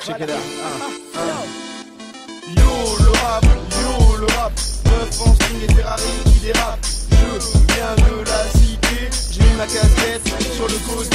Check it out. Yo le rap, meuf en string et Ferrari qui dérape. Je viens de la cité, j'ai mis ma casquette sur le côté.